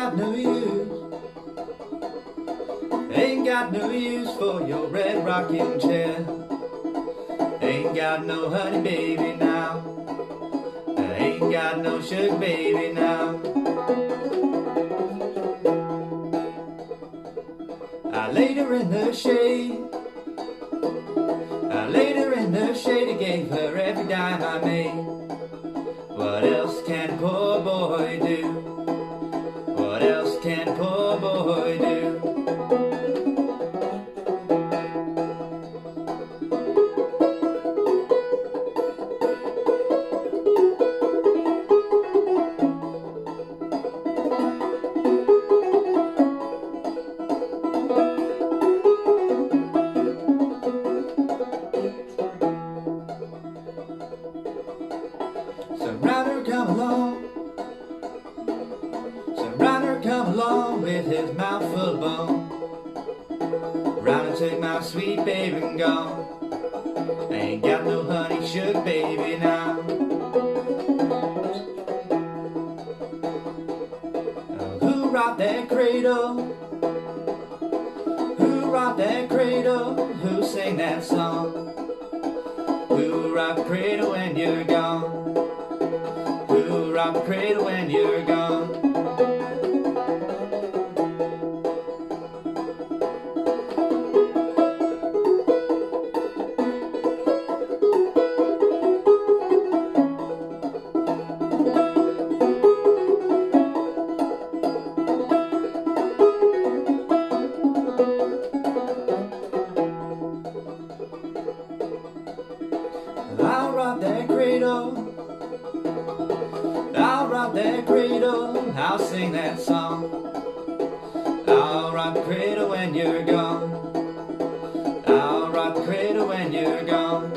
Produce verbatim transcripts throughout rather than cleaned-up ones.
got no use, ain't got no use for your red rocking chair. Ain't got no honey baby now, ain't got no sugar baby now. I laid her in the shade, I laid her in the shade and gave her every dime I made. What else can a poor boy do? What else can a poor boy do? Some rider come along, some rider come along with his mouth full of bone. Rider took my sweet baby and gone, ain't got no honey sugar baby now. Oh, who robbed that cradle? Who robbed that cradle? Who sang that song? Who robbed the cradle when you're gone? Who robbed the cradle when you're gone? I'll rob that cradle, I'll rob that cradle, I'll sing that song. I'll rob the cradle when you're gone, I'll rob the cradle when you're gone.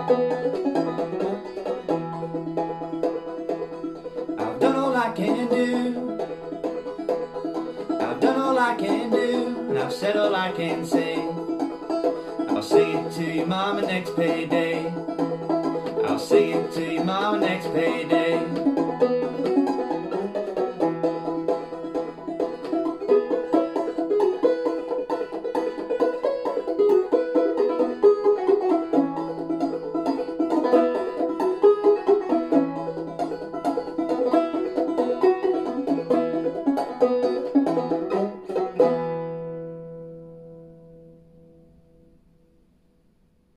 I've done all I can do, I've done all I can do, and I've said all I can say. I'll sing it to your mama next payday, I'll sing it to your mama next payday.